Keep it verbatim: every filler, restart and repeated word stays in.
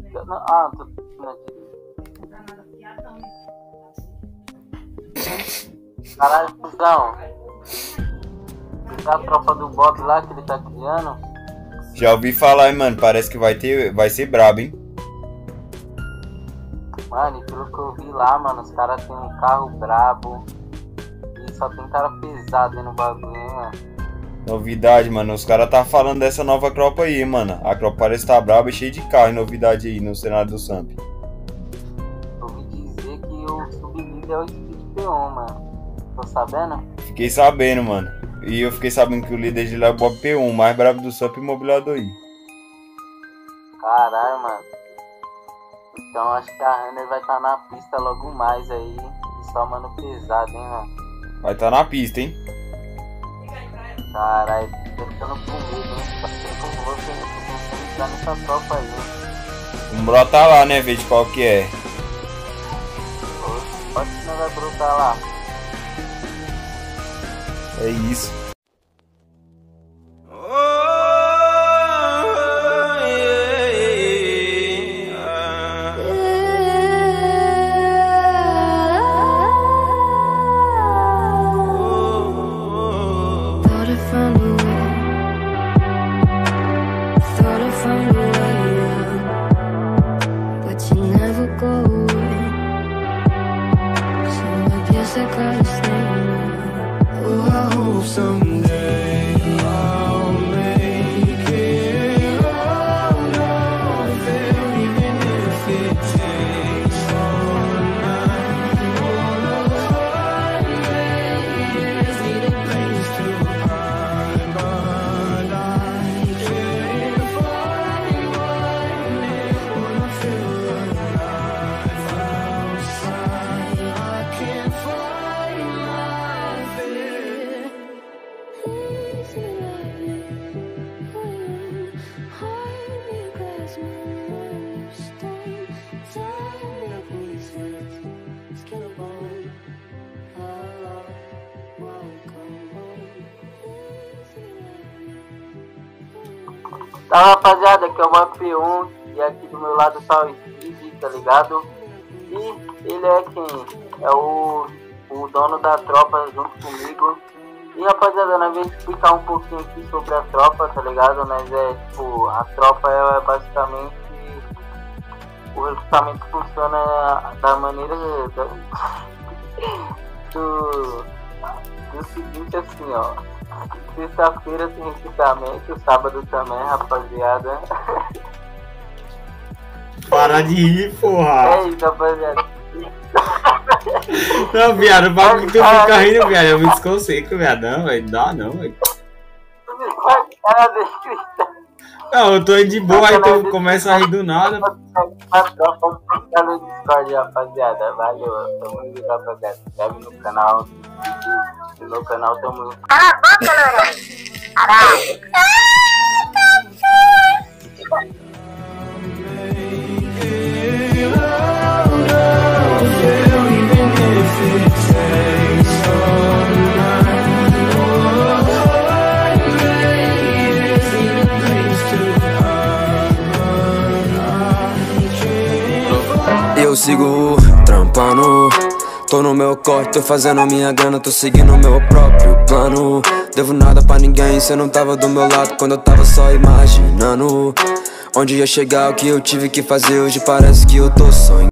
Não, ah, tô na caralho, cuzão. A tropa do Bob lá que ele tá criando. Já ouvi falar, hein, mano. Parece que vai ter. Vai ser brabo, hein? Mano, e pelo que eu vi lá, mano, os caras tem um carro brabo. E só tem cara pesado aí no bagulho, hein, mano. Novidade, mano. Os caras tá falando dessa nova Cropa aí, mano. A Cropa parece tá braba e cheia de carro e novidade aí no cenário do Samp. Eu ouvi dizer que o sublíder é o Speed P um, mano. Tô sabendo? Fiquei sabendo, mano. E eu fiquei sabendo que o líder de lá é o Bob P um, o mais brabo do Samp imobiliado aí. Caralho, mano. Então acho que a Runner vai estar tá na pista logo mais aí. E só mano pesado, hein, mano. Vai tá na pista, hein? Caralho, tô ficando com medo, hein? Tá com você, eu tô pensando em entrar nessa tropa aí, hein? Vamos brotar lá, né? Ver de qual que é. Pode que não vai brotar lá. É isso. Tá, rapaziada, aqui é o Bob P um e aqui do meu lado tá o Speed, tá ligado? E ele é quem? É o, o dono da tropa junto comigo. E rapaziada, nós vamos explicar um pouquinho aqui sobre a tropa, tá ligado? Mas é tipo, a tropa é basicamente, o recrutamento funciona da maneira da, do, do seguinte assim, ó. Sexta-feira tem recrutamento, sábado também, rapaziada. Para de rir, porra! É isso, rapaziada. Não, viado, o bagulho que tu fica rindo, viado, eu me desconceito, viado. Não, velho, não dá não, velho. Não, eu tô indo de boa, aí tu começa a rir do nada. A tropa fica no Discord, rapaziada. Valeu, tamo indo, rapaziada. Se inscreve no canal. E no canal tamo indo. Cala a boca, Lorão! Caralho! Eu sigo trampando, tô no meu corte, tô fazendo minha grana, tô seguindo meu próprio plano. Devo nada pra ninguém, cê não tava do meu lado quando eu tava só imaginando onde ia chegar, o que eu tive que fazer, hoje parece que eu tô sonhando.